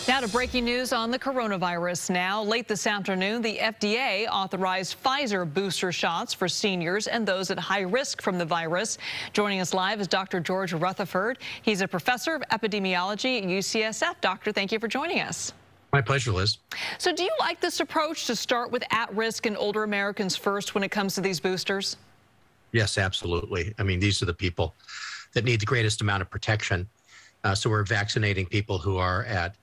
Now to breaking news on the coronavirus now. Late this afternoon, the FDA authorized Pfizer booster shots for seniors and those at high risk from the virus. Joining us live is Dr. George Rutherford. He's a professor of epidemiology at UCSF. Doctor, thank you for joining us. My pleasure, Liz. So do you like this approach to start with at-risk and older Americans first when it comes to these boosters? Yes, absolutely. I mean, these are the people that need the greatest amount of protection. So we're vaccinating people who are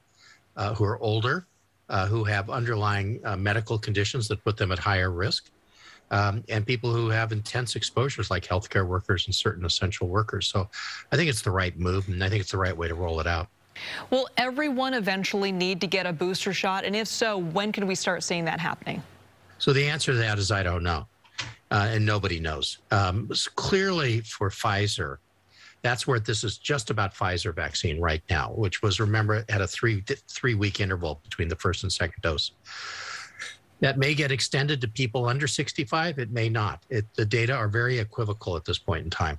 older, who have underlying medical conditions that put them at higher risk, and people who have intense exposures like healthcare workers and certain essential workers. So I think it's the right move, and I think it's the right way to roll it out. Will everyone eventually need to get a booster shot? And if so, when can we start seeing that happening? So the answer to that is I don't know, and nobody knows. Clearly for Pfizer, that's where this is just about Pfizer vaccine right now, which was, remember, at a three-week interval between the first and second dose. That may get extended to people under 65. It may not. The data are very equivocal at this point in time.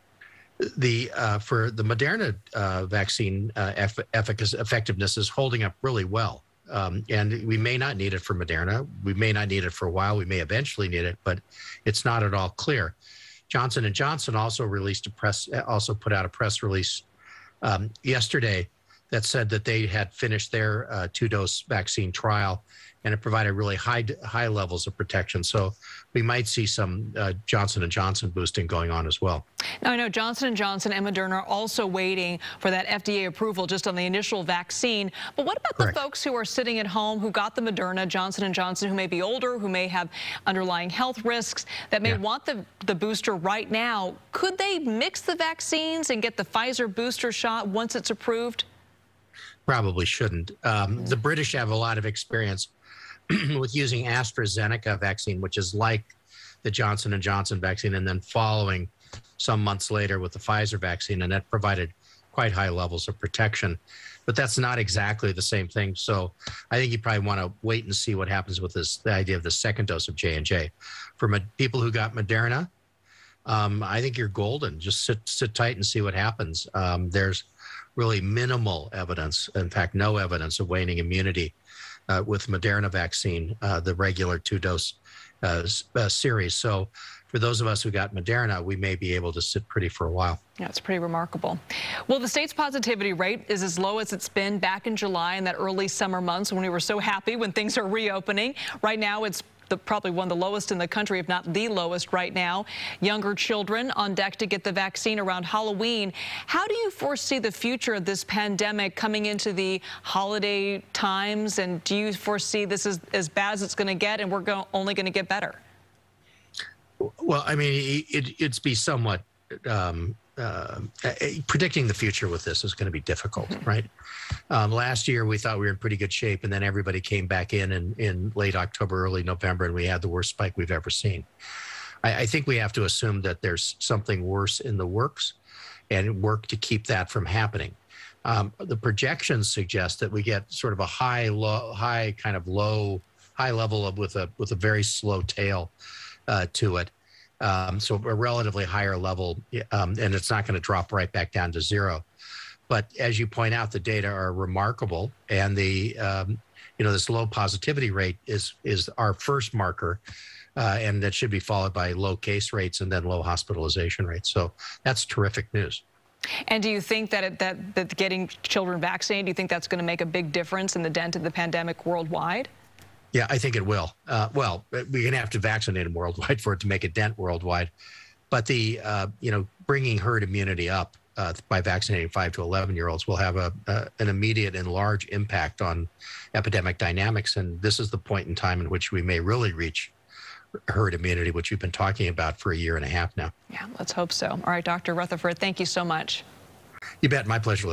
For the Moderna vaccine, effectiveness is holding up really well. And we may not need it for Moderna. We may not need it for a while. We may eventually need it, but it's not at all clear. Johnson & Johnson also put out a press release yesterday that said that they had finished their two-dose vaccine trial, and it provided really high levels of protection. So we might see some Johnson & Johnson boosting going on as well. Now, I know Johnson & Johnson and Moderna are also waiting for that FDA approval just on the initial vaccine. But what about Correct. the folks who are sitting at home who got the Moderna, Johnson & Johnson, who may be older, who may have underlying health risks, that may want the booster right now? Could they mix the vaccines and get the Pfizer booster shot once it's approved? Probably shouldn't. The British have a lot of experience with using AstraZeneca vaccine, which is like the Johnson & Johnson vaccine, and then following some months later with the Pfizer vaccine, and that provided quite high levels of protection. But that's not exactly the same thing. So I think you probably want to wait and see what happens with the idea of the second dose of J&J. For people who got Moderna, I think you're golden. Just sit tight and see what happens. There's really minimal evidence, in fact, no evidence of waning immunity with Moderna vaccine, the regular two-dose series. So for those of us who got Moderna, we may be able to sit pretty for a while. Yeah, it's pretty remarkable. Well, the state's positivity rate is as low as it's been back in July in that early summer months when we were so happy when things are reopening. Right now, it's probably one of the lowest in the country, if not the lowest right now. Younger children on deck to get the vaccine around Halloween. How do you foresee the future of this pandemic coming into the holiday times? And do you foresee this is as bad as it's going to get and we're only going to get better? Well, I mean, it'd be somewhat predicting the future with this is going to be difficult, right? Last year, we thought we were in pretty good shape, and then everybody came back in late October, early November, and we had the worst spike we've ever seen. I think we have to assume that there's something worse in the works and work to keep that from happening. The projections suggest that we get sort of a high level with a very slow tail to it. So a relatively higher level, and it's not going to drop right back down to zero. But as you point out, the data are remarkable, and this low positivity rate is our first marker, and that should be followed by low case rates and then low hospitalization rates. So that's terrific news. And do you think that getting children vaccinated, do you think that's going to make a big difference in the dent of the pandemic worldwide? Yeah, I think it will. Well, we're going to have to vaccinate them worldwide for it to make a dent worldwide. But bringing herd immunity up by vaccinating 5 to 11-year-olds will have an immediate and large impact on epidemic dynamics. And this is the point in time in which we may really reach herd immunity, which we've been talking about for a year and a half now. Yeah, let's hope so. All right, Dr. Rutherford, thank you so much. You bet. My pleasure.